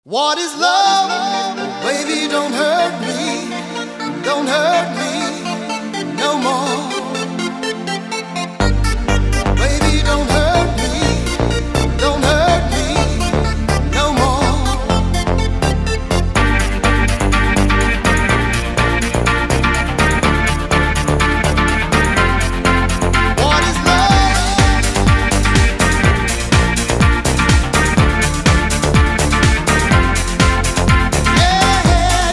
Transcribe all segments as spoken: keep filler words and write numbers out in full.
What is love? Baby, don't hurt me, don't hurt me no more. Baby, don't hurt me, don't hurt me no more. What is love? Yeah.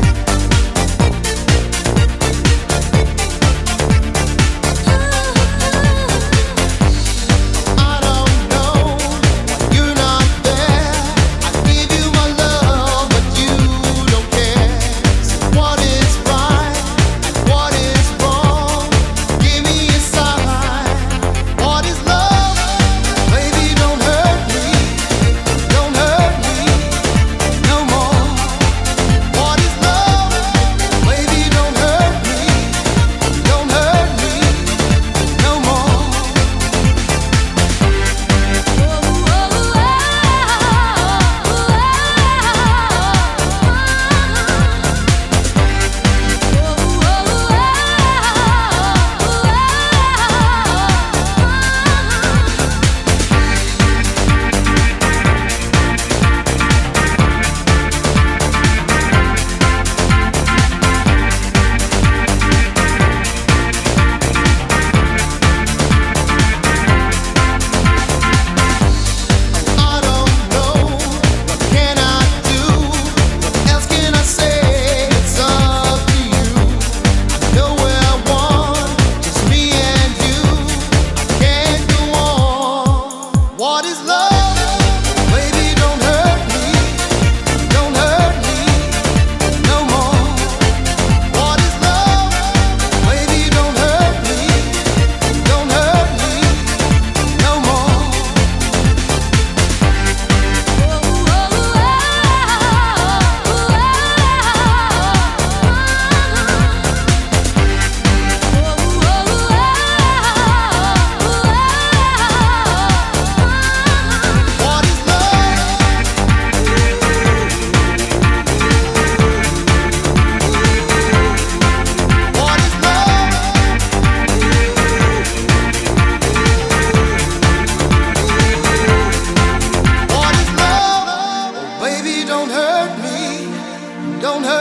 I don't know, you're not there. I give you my love, but you don't care. So what is right and what is wrong? Give me a sign. What is love? Baby, don't hurt me, don't hurt me no more. What is love? Baby, don't hurt me, don't hurt me no more. I don't know, what can I do? What else can I say? It's up to you. I know where I want, just me and you. I can't go on. What is love? Baby, don't hurt me, don't hurt me no more. What is love? Baby, don't hurt me, don't hurt me no more. What is love? What is love? What is love? Oh, baby, don't hurt me, don't hurt